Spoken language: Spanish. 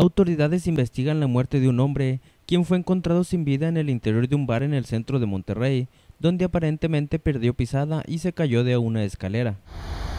Autoridades investigan la muerte de un hombre, quien fue encontrado sin vida en el interior de un bar en el centro de Monterrey, donde aparentemente perdió pisada y se cayó de una escalera.